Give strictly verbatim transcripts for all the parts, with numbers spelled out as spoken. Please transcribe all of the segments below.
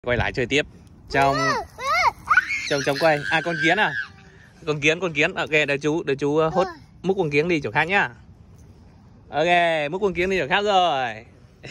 Quay lại chơi tiếp trong trong trong quay. À con kiến à? Con kiến, con kiến. Ok, để chú để chú hốt múc con kiến đi chỗ khác nhá. Ok, múc con kiến đi chỗ khác rồi.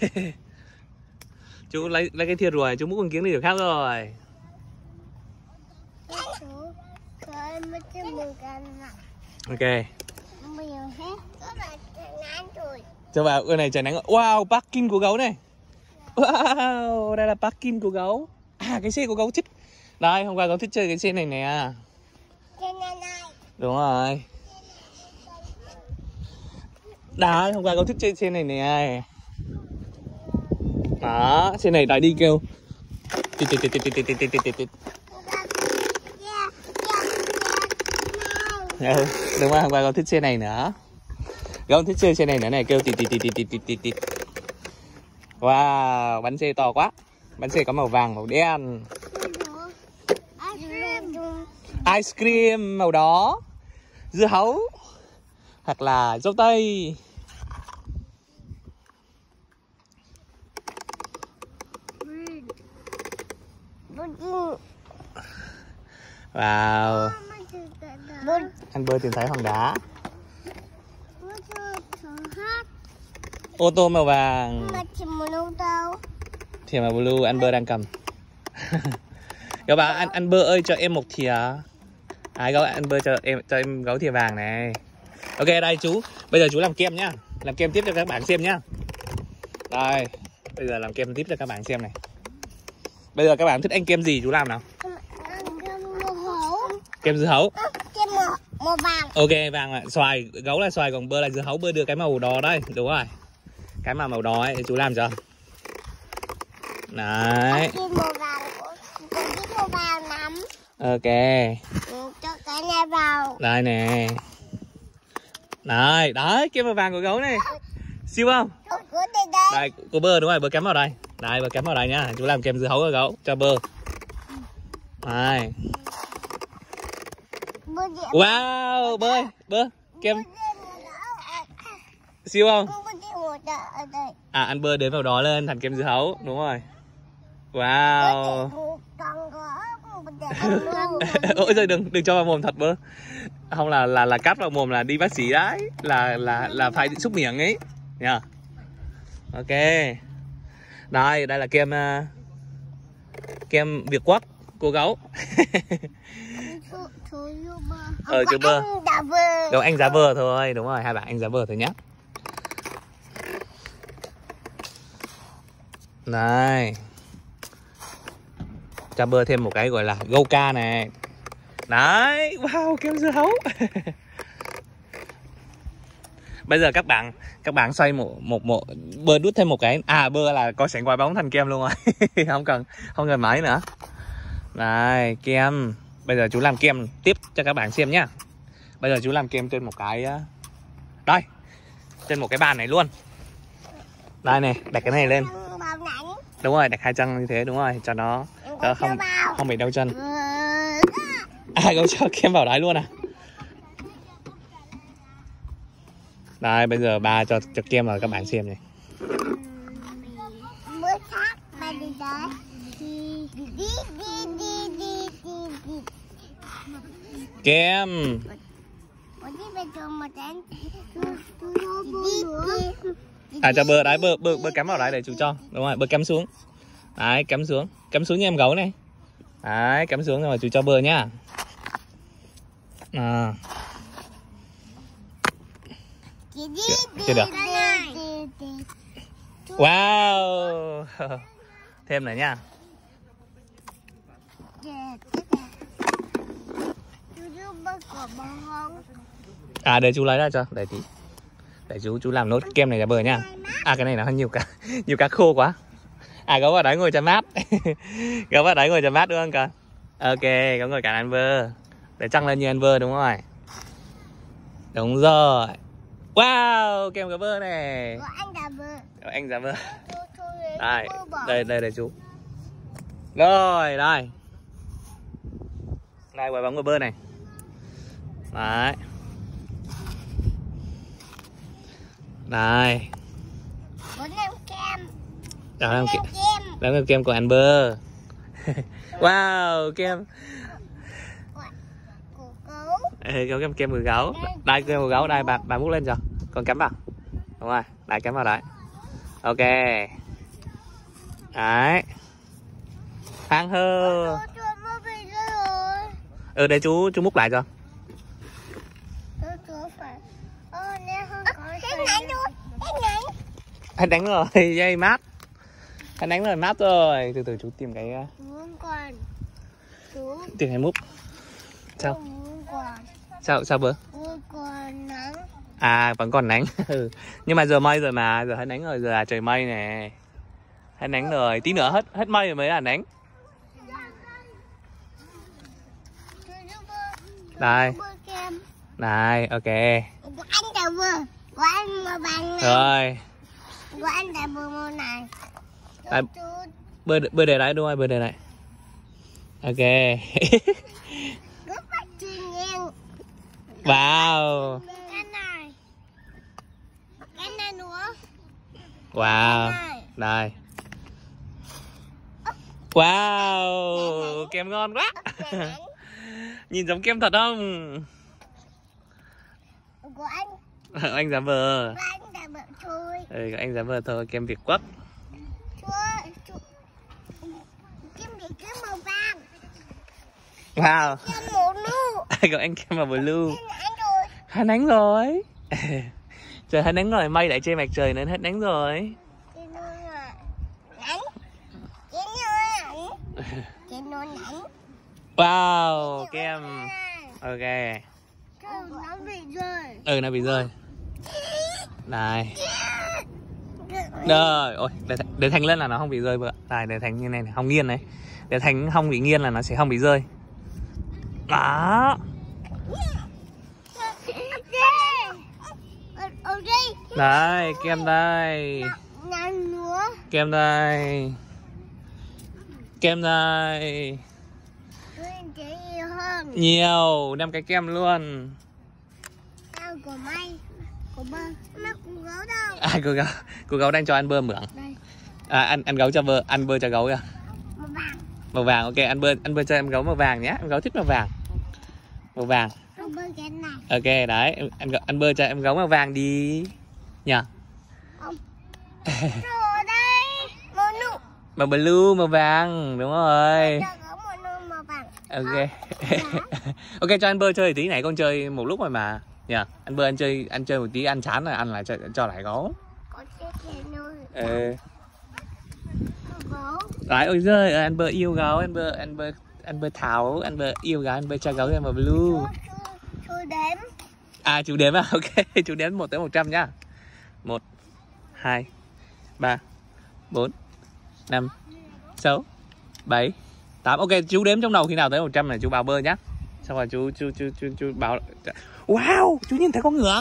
Chú lấy lấy cái thìa rồi, chú múc con kiến đi chỗ khác rồi. Ok. Cho vào cái này trời nắng. Wow, parking của gấu này. Wow, đây là parking của gấu. À, cái xe của gấu thích. Đây, hôm qua gấu thích chơi cái xe này nè. Đúng rồi. Đấy, hôm qua gấu thích chơi xe này nè. Đó, xe này lại đi kêu. Ừ, đúng rồi, hôm qua gấu thích xe này nữa. Gấu thích chơi xe này nữa này, kêu tịt tịt tịt tịt tịt tịt tịt. Wow, bánh xe to quá. Bánh xe có màu vàng, màu đen. Ice cream màu đỏ. Dưa hấu. Hoặc là dâu tây. Wow. Anh bơi tìm thấy hòn đá. Ô tô màu vàng. Thìa màu blue anh bơ đang cầm. Các bạn, anh anh bơ ơi cho em một thìa. À gấu, anh bơ cho em cho em gấu thìa vàng này. Ok, đây chú. Bây giờ chú làm kem nhá. Làm kem tiếp cho các bạn xem nhá. Đây, bây giờ làm kem tiếp cho các bạn xem này. Bây giờ các bạn thích anh kem gì chú làm nào? Kem dưa hấu. Kem màu, màu vàng. Ok, vàng là xoài, gấu là xoài, còn bơ là dưa hấu. Bơ đưa cái màu đỏ đây, đúng rồi. Cái mà màu đỏ ấy chú làm cho. Đấy. Kem màu vàng, con thích màu vàng lắm. Ok. Ừ, cho cái này vào. Đây nè. Đấy, đấy, kem màu vàng của gấu này. Siêu không? Đây, của bơ đúng rồi, bơ cắm vào đây. Đây, bơ cắm vào đây nhá. Chú làm kem dưa hấu cho gấu, cho bơ. Đây. Wow, bơ, bơ, kem. Siêu không? À, ăn bơ đến vào đó lên thành kem dưa hấu, đúng rồi. Wow. Ôi giời, đừng đừng cho vào mồm thật bơ. Không là là là cắt vào mồm là đi bác sĩ đấy, là là là phải xúc miệng ấy nha. Ok. Đây, đây là kem uh, kem Việt Quốc của gấu. Ờ chú bơ. Gấu anh giá vờ thôi, đúng rồi, hai bạn anh giá vờ thôi nhá. Đây. Cho bơ thêm một cái gọi là Goka này. Đấy, wow, kem dưa hấu. Bây giờ các bạn các bạn xoay một một một bơ đút thêm một cái. À, bơ là có sẵn quả bóng thành kem luôn rồi. Không cần không cần máy nữa. Đây, kem. Bây giờ chú làm kem tiếp cho các bạn xem nhá. Bây giờ chú làm kem trên một cái đây, trên một cái bàn này luôn. Đây này, đặt cái này lên. Đúng rồi, đặt hai chân như thế, đúng rồi, cho nó cho không không bị đau chân. À, gấu cho kem vào đấy luôn à? Đây, bây giờ ba cho cho kem vào các bạn xem này. Kem. À, cho bơ đấy, bơ bơ bơ cắm vào đấy để chú cho. Đúng rồi, bơ cắm xuống. Đấy, cắm xuống. Cắm xuống nha em gấu này. Đấy, cắm xuống rồi chú cho bơ nhá. À. Chưa, chưa được. Wow. Thêm nữa nha. À, để chú lấy ra cho, để tí. Để chú chú làm nốt kem này ra bơ nha. À, cái này nó nhiều cá nhiều cá khô quá. À, gấu vào đấy ngồi cho mát. Gấu vào đấy ngồi cho mát đúng không con? Ok, gấu ngồi cả ăn bơ. Để trăng lên như ăn bơ đúng rồi. Đúng rồi. Wow, kem cá bơ này. Anh giả bơ. Đây, đây đây để chú. Rồi, đây. Đây quả bóng của bơ này. Đấy. Đây. Đó là kem. Đó là kem của ăn bơ. Wow, kem. Của gấu. Ê, kem kem người gấu. Đây kem người gấu đây, bà bà múc lên cho. Con cắm vào. Đúng rồi, đây cắm vào đấy. Ok. Đấy. Hàng hơ. Ừ, để chú chú múc lại cho. Anh đánh rồi, dây mát. Anh đánh rồi, mát rồi. Từ từ chú tìm cái tìm cái múc. Sao? Sao sao bữa? À, vẫn còn nắng. Ừ. Nhưng mà giờ mây rồi mà, giờ hết nắng rồi, giờ là trời mây nè. Hết nắng rồi, tí nữa hết hết mây rồi mới là nắng. Đây. Này, ok. Của anh đã vừa. Của anh màu vàng này. Rồi. Của anh đã vừa màu này. Đây, bơi bơi để lại đúng không? Bơi để lại. Ok. Rất là chuyên nhiên. Wow. Cái này. Cái này nữa. Wow. Đây. Wow, kem ngon quá. Nhìn giống kem thật không? Của anh. Anh giả vờ. Của anh đã bận chui. Ừ, anh giả vờ thôi, kem Việt Quất. Kem Việt cái màu vàng. Wow. Kem màu blue. Còn anh kem màu blue. Hết nắng rồi. Trời hết nắng rồi, mây lại trên mặt trời nên hết nắng rồi. Wow, kem. Ok. Nó bị rơi. Ừ, nó bị rơi. Này. Rồi, ôi, để, để Thành lên là nó không bị rơi vợ. Này, để Thành như này, này, không nghiêng này. Để Thành không bị nghiêng là nó sẽ không bị rơi. Đó. Đây, kem đây. Kem đây. Kem đây. Nhiều, năm cái kem luôn. Của may. Của bơ. Mà của gấu đâu? À, cô gấu, cô gấu đang cho ăn bơ mượn. Đây. À, ăn ăn gấu cho bơ, ăn bơ cho gấu kìa. Màu vàng. Màu vàng, ok, ăn bơ, ăn bơ cho em gấu màu vàng nhé. Em gấu thích màu vàng. Màu vàng. Ăn bơ cái này. Ok, đấy, em ăn, ăn bơ cho em gấu màu vàng đi. Nhờ. Không. Rồi đây. Màu nụ. Màu blue, màu vàng, đúng rồi. Màu vàng. Ok. Ok, cho anh bơ chơi tí này, con chơi một lúc rồi mà. Nhờ, anh bơ anh chơi anh chơi một tí, ăn chán rồi ăn lại cho, cho lại gấu. Ừ. Đấy, ôi giời, anh bơ yêu gấu, anh bơ anh bơ anh bơ thảo, anh bơ yêu gấu, anh bơ cho gấu em màu blue. Chú đếm. À, chú đếm à? Ok, chú đếm một tới một trăm nhá. Một, hai, ba, bốn, năm, sáu, bảy, tám. Ok, chú đếm trong đầu khi nào tới một trăm này chú bảo bơ nhá. Xong rồi chú chú chú chú chú bảo. Wow, chú nhìn thấy con ngựa.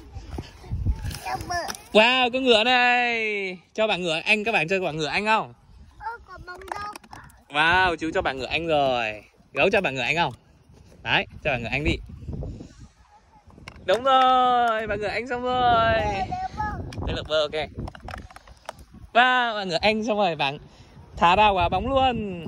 Wow, con ngựa này. Cho bạn ngựa anh, các bạn chơi bạn ngựa anh không? Wow, chú cho bạn ngựa anh rồi. Gấu cho bạn ngựa anh không? Đấy, cho bạn ngựa anh đi. Đúng rồi, bạn ngựa anh xong rồi. Đây là bơ, ok. Wow, bạn ngựa anh xong rồi, bạn thả ra quả bóng luôn.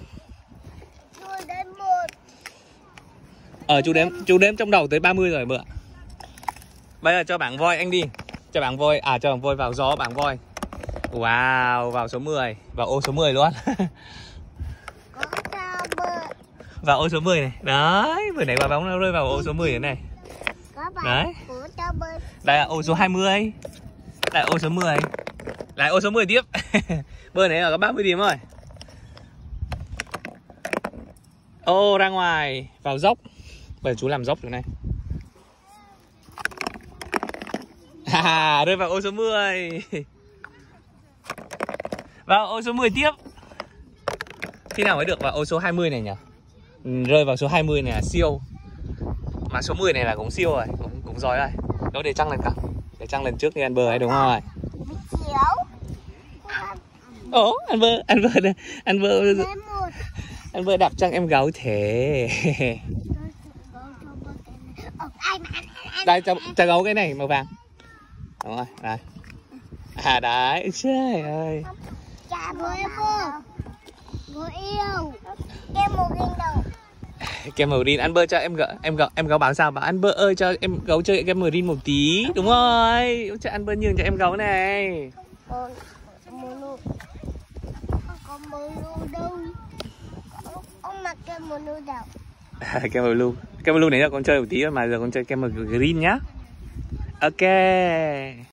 Ờ, chú đếm chú đếm trong đầu tới ba mươi rồi bữa. Bây giờ cho bạn voi anh đi. Cho bạn voi, à cho bạn voi vào gió bạn voi. Wow, vào số mười, vào ô số mười luôn. Vào ô số mười này. Đấy, vừa nãy quả bóng nó rơi vào ô số mười này này. Đấy. Đây là ô số hai mươi. Đây là ô số mười. Lại ô số mười tiếp. Bơi này là có ba mươi điểm rồi. Ô, ra ngoài, vào dốc. Bây giờ chú làm dốc chỗ này. À, rơi vào ô số mười. Vào ô số mười tiếp. Khi nào mới được vào ô số hai mươi này nhỉ? Rơi vào số hai mươi này là siêu. Mà số mười này là cũng siêu rồi, cũng, cũng giỏi rồi. Đó, để trăng lên cả. Để trăng lên trước đi ăn bơ ấy, đúng rồi. Ồ, ăn bơ, ăn bơ, ăn bơ. Anh vừa đạp chân em gấu thế. Đây, cho, cho gấu cái này màu vàng. Đúng rồi, đây. À đấy, trời ơi. Chà, bố yêu. kem green ăn bơ cho em gấu em gấu em gấu bảo sao, bảo ăn bơ ơi cho em gấu chơi kem green một tí, đúng rồi, cho ăn bơ nhường cho em gấu này. Còn mơ lu, không có mơ lu đâu. Ông, ông mặc kem mơ lu đâu? Kem blue, kem blue này là con chơi một tí mà giờ con chơi kem green nhá. Ok.